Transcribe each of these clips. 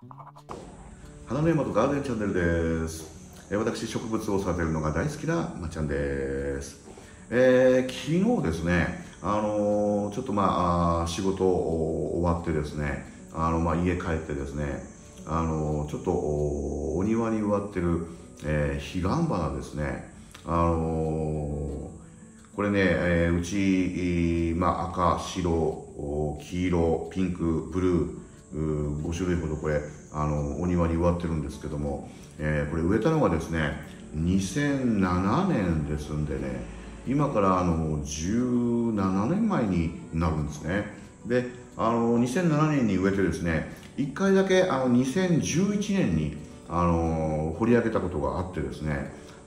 花の山とガーデンチャンネルです。私、植物を育てるのが大好きなまっちゃんです。昨日ですね、ちょっと仕事終わってですね、家帰ってですね、ちょっとお庭に植わってる、彼岸花ですね。これね、うち、赤、白、黄色、ピンク、ブルー、5種類ほどこれ、お庭に植わってるんですけども、これ植えたのがですね、2007年ですんでね、今から17年前になるんですね。で、2007年に植えてですね、1回だけ2011年に掘り上げたことがあってですね、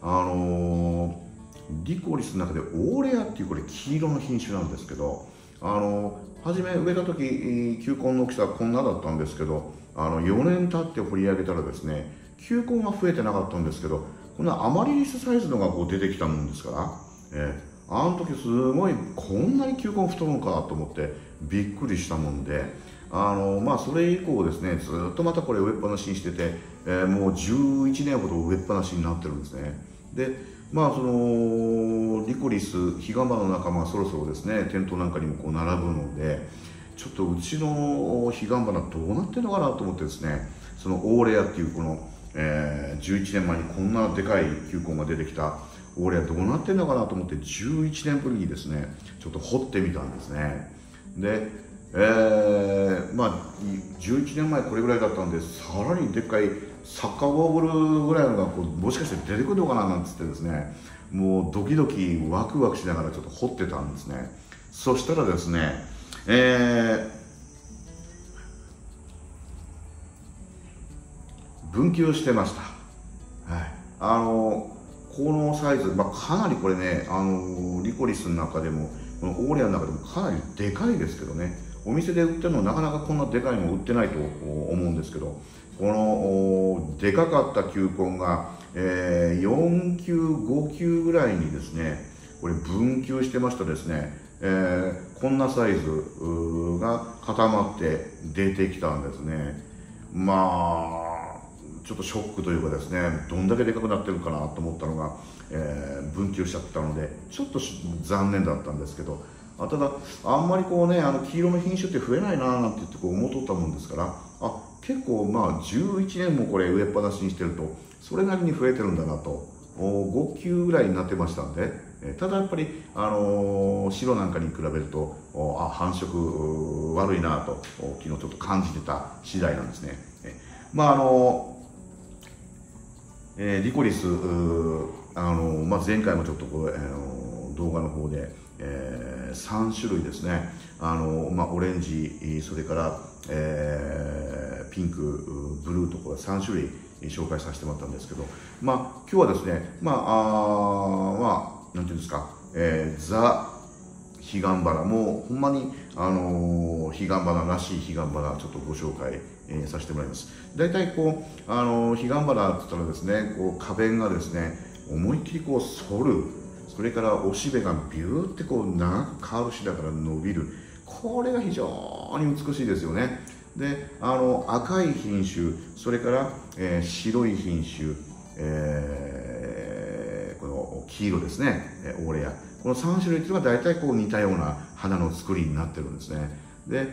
リコリスの中でオーレアっていうこれ黄色の品種なんですけど、初め植えた時球根の大きさはこんなだったんですけど、4年経って掘り上げたらですね、球根が増えてなかったんですけど、こんなアマリリスサイズのがこう出てきたもんですから、あの時すごいこんなに球根太るのかと思ってびっくりしたもんで、それ以降ですね、ずっとまたこれ植えっぱなしにしてて、もう11年ほど植えっぱなしになってるんですね。でそのリコリス彼岸花の仲間がそろそろですね、店頭なんかにもこう並ぶので、ちょっとうちの彼岸花どうなってるのかなと思ってですね、そのオーレアっていうこの、11年前にこんなでかい球根が出てきたオーレアどうなってるのかなと思って11年ぶりにですね、ちょっと掘ってみたんですね。で、11年前これぐらいだったんで、さらにでっかいサッカーゴーグルぐらいのがこうもしかして出てくるのかななんつってですね、もうドキドキワクワクしながらちょっと掘ってたんですね。そしたらですね、分球してました。はい、このサイズ、かなりこれね、リコリスの中でもこのオーレアの中でもかなりでかいですけどね、お店で売ってるのはなかなかこんなでかいの売ってないと思うんですけど、このでかかった球根が、4球5球ぐらいにですね、これ分球してましたですね、こんなサイズが固まって出てきたんですね。ちょっとショックというかですね、どんだけでかくなってるかなと思ったのが、分球しちゃったのでちょっと残念だったんですけど、ただあんまりこうね、黄色の品種って増えないななんて言ってこう思っとったもんですから、結構11年もこれ植えっぱなしにしてるとそれなりに増えてるんだなと、5球ぐらいになってましたんで、ただやっぱり、白なんかに比べると繁殖悪いなと昨日ちょっと感じてた次第なんですね。リコリス、前回もちょっとこう、動画の方で、3種類ですね、オレンジ、それから、ピンク、ブルーとこれ3種類紹介させてもらったんですけど、今日はですね、なんていうんですか、ザ・彼岸花もほんまに、彼岸花らしい彼岸花ちょっとご紹介、させてもらいます。大体こう彼岸花って言ったらですね、こう花弁がですね思いっきりこう反る、それからおしべがビューってこう長くカーブしながら伸びる、これが非常に美しいですよね。で赤い品種、それから、白い品種、この黄色ですね、オーレア、この3種類というのが大体こう似たような花の作りになってるんですね。で、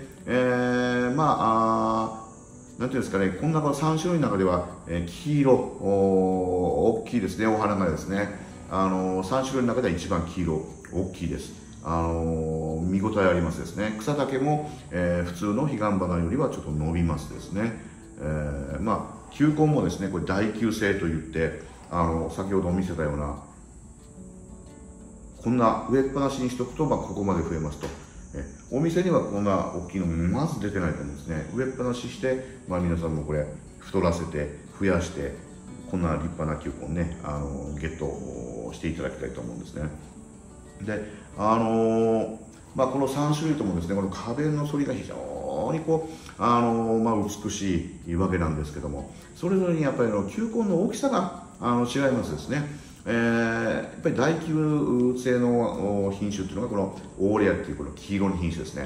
なんていうんですかね、こんな3種類の中では、黄色、大きいですね、お花がですね、3種類の中では一番黄色、大きいです。見応えありますですね。草丈も、普通の彼岸花よりはちょっと伸びますですね。球根もですね、これ大球性といって、先ほど見せたような、こんな植えっぱなしにしておくと、ここまで増えますと。お店にはこんな大きいのまず出てないと思うんですね。植えっぱなしして、皆さんもこれ太らせて増やしてこんな立派な球根ね、ゲットしていただきたいと思うんですね。でこの3種類ともですね、この花弁の反りが非常にこう、美しいわけなんですけども、それぞれにやっぱり球根の大きさが違いますですね。やっぱり大球性の品種っていうのがこのオーレアっていうこの黄色の品種ですね。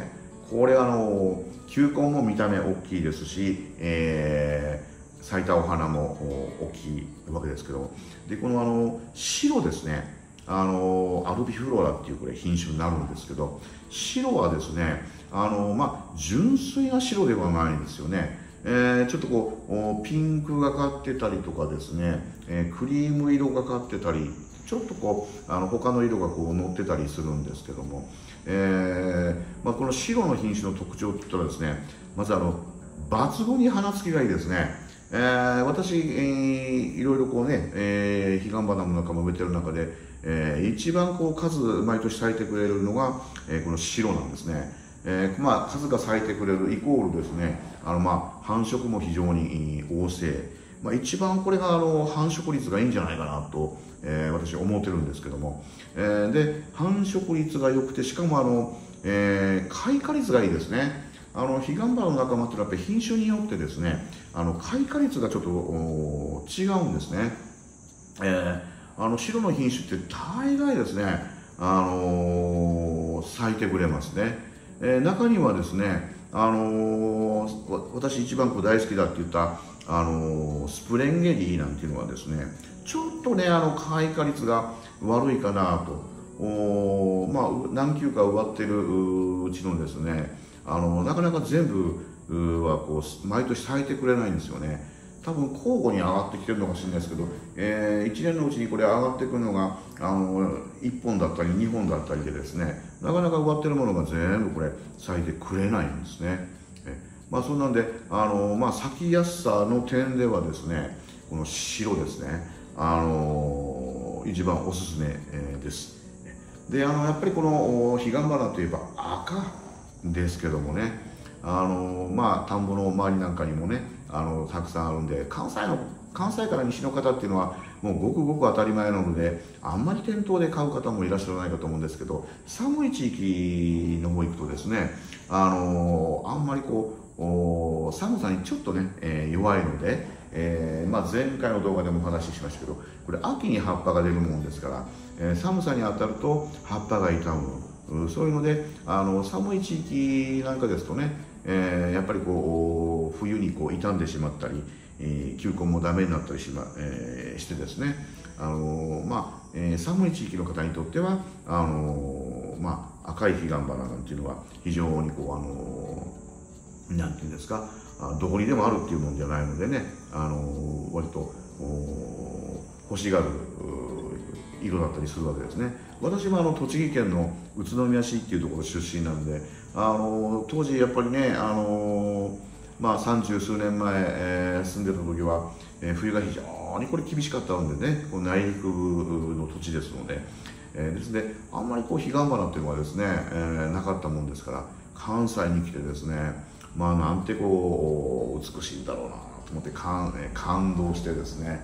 これ球根も見た目大きいですし、咲いたお花も大きいわけですけど、でこの白ですね、アルビフローラっていうこれ品種になるんですけど、白はですね、純粋な白ではないんですよね。ちょっとこうピンクがかってたりとかですね、クリーム色がかってたり、ちょっとこう他の色がこう乗ってたりするんですけども、この白の品種の特徴って言ったらですね、まず抜群に花つきがいいですね。私、いろいろこうね、彼岸花なんかも植えてる中で、一番こう数毎年咲いてくれるのが、この白なんですね。数が咲いてくれるイコールですね、繁殖も非常に旺盛、一番これが繁殖率がいいんじゃないかなと、私思ってるんですけども、で繁殖率が良くて、しかも開花率がいいですね。彼岸花の仲間っていうのはやっぱり品種によってですね、開花率がちょっと違うんですね。白の品種って大概ですね、咲いてくれますね。中にはですね、私一番大好きだって言ったスプレンゲリーなんていうのはですね、ちょっとね開花率が悪いかなと、何球か植わってるうちのですね、なかなか全部はこう毎年咲いてくれないんですよね。多分交互に上がってきてるのかもしれないですけど、1年のうちにこれ上がってくるのが1本だったり2本だったりでですね、なかなか植わってるものが全部これ咲いてくれないんですね。そんなんで咲きやすさの点ではですね、この白ですね、一番おすすめです。でやっぱりこの彼岸花といえば赤ですけどもね、田んぼの周りなんかにもねたくさんあるんで、関西から西の方っていうのはもうごくごく当たり前なので、あんまり店頭で買う方もいらっしゃらないかと思うんですけど、寒い地域の方行くとですね、あんまりこう寒さにちょっとね、弱いので、前回の動画でもお話ししましたけど、これ秋に葉っぱが出るもんですから、寒さに当たると葉っぱが傷む、そういうので寒い地域なんかですとね、やっぱりこう冬にこう傷んでしまったり、球根もダメになったりしてですね、寒い地域の方にとっては赤い彼岸花なんていうのは非常にこうなんていうんですか、どこにでもあるっていうもんじゃないのでね、割と欲しがる色だったりするわけですね。私も栃木県の宇都宮市っていうところ出身なんで、当時やっぱりね、30数年前、住んでた時は、冬が非常にこれ厳しかったのでね、こう内陸の土地ですので、ですのであんまりこう彼岸花っていうのはですね、なかったもんですから、関西に来てですね、なんてこう美しいんだろうなと思って感動してですね、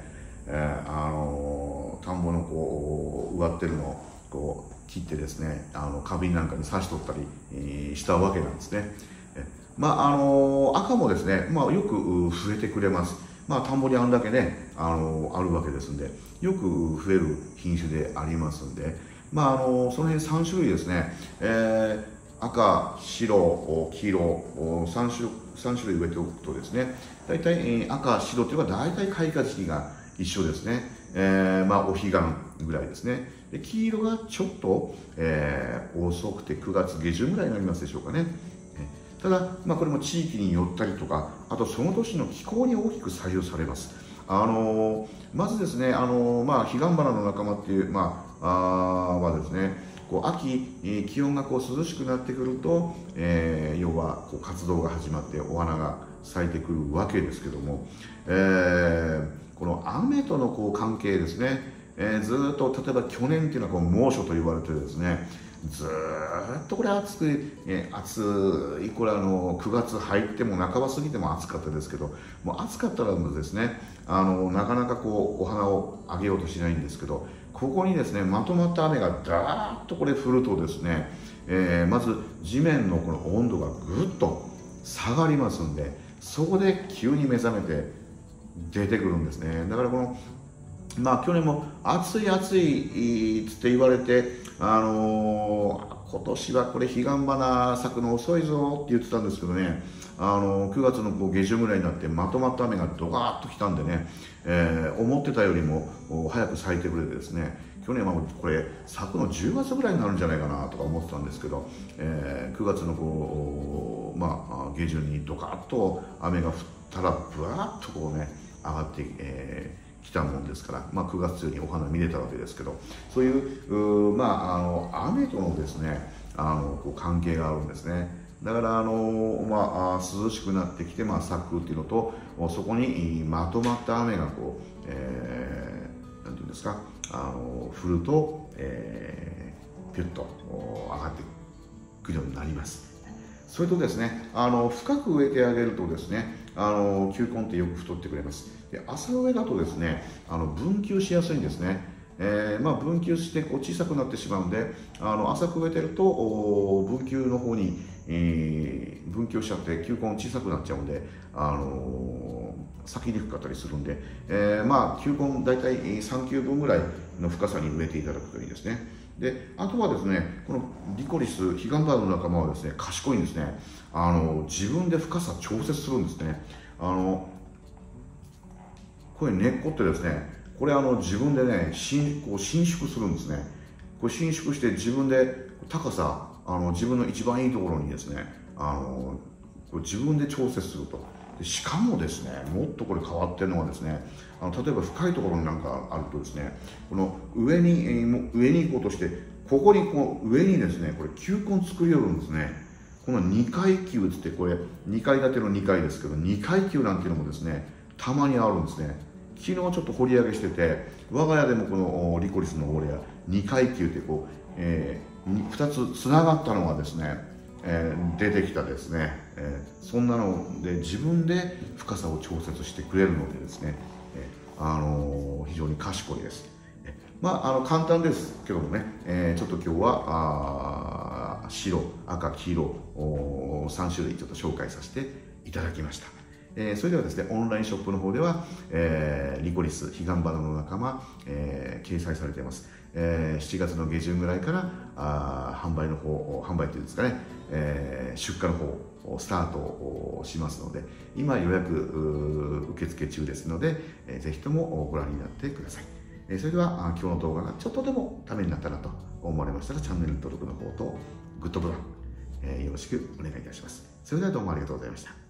田んぼのこう植わってるのをこう切ってですね、花瓶なんかに刺しとったり、したわけなんですね。赤もですね、よく増えてくれます。田んぼにあんだけねあるわけですんで、よく増える品種でありますんで、その辺3種類ですね、赤、白、黄色、3種類植えておくとですね、大体、赤、白というのは大体開花時期が一緒ですね。お彼岸ぐらいですね。で黄色がちょっと、遅くて9月下旬ぐらいになりますでしょうかね。ただ、これも地域によったりとか、あとその年の気候に大きく左右されます。まずですね、彼岸花の仲間っていう、はですね、こう秋、気温がこう涼しくなってくると、要はこう活動が始まってお花が咲いてくるわけですけども、この雨とのこう関係ですね、ずっと例えば去年っていうのはこう猛暑と言われてですね、ずっとこれ暑い、これ9月入っても半ば過ぎても暑かったですけど、もう暑かったらですね、なかなかこうお花をあげようとしないんですけど、ここにですねまとまった雨がダーッとこれ降るとですね、まず地面のこの温度がぐっと下がりますんで、そこで急に目覚めて出てくるんですね。だからこの去年も暑い暑いつって言われて、こ今年はこれ彼岸花咲くの遅いぞって言ってたんですけどね、9月の下旬ぐらいになってまとまった雨がドカーッと来たんでね、思ってたよりも早く咲いてくれてですね、去年はこれ咲くの10月ぐらいになるんじゃないかなとか思ってたんですけど、9月の下旬にドカッと雨が降ったらぶわっとこうね上がってきたもんですから、9月中にお花見れたわけですけど、そういう雨とのですね関係があるんですね。だから涼しくなってきて咲くっていうのと、そこにまとまった雨がこう、なんていうんですか、降ると、ピュッと上がってくるようになります。それとですね、深く植えてあげるとですね、球根ってよく太ってくれます。で、浅植えだとですね、分球しやすいんですね。分球してこう小さくなってしまうんで、浅く植えてると分球の方に、分球しちゃって球根小さくなっちゃうんで、咲きにくかったりするんで、球根大体3球分ぐらいの深さに植えていただくといいですね。で、あとはですね、このリコリス、ヒガンバナの仲間はですね、賢いんですね。自分で深さ調節するんですね。これ根っこってですね、これ自分でね、こう伸縮するんですね。これ伸縮して自分で高さ、自分の一番いいところにですね、これ自分で調節すると。でしかもですね、もっとこれ変わってるのはですね、例えば深いところになんかあるとですね、この上に行こうとして、ここに上にですね、これ球根作りよるんですね。この2階球ってこれ2階建ての2階ですけど、2階球なんていうのもですね、たまにあるんですね。昨日ちょっと掘り上げしてて、我が家でもこのリコリスの俺や2階球ってこう、2つつながったのがですね、出てきたですね、そんなので自分で深さを調節してくれるのでですね、非常に賢いです。簡単ですけどもね、ちょっと今日は白、赤、黄色3種類ちょっと紹介させていただきました。それではですね、オンラインショップの方では、リコリス、ヒガンバナの仲間、掲載されています。7月の下旬ぐらいから販売というんですかね、出荷の方スタートをしますので、今予約受付中ですので、ぜひともご覧になってください。それでは今日の動画がちょっとでもためになったなと思われましたら、チャンネル登録の方とグッドボタン、よろしくお願いいたします。それではどうもありがとうございました。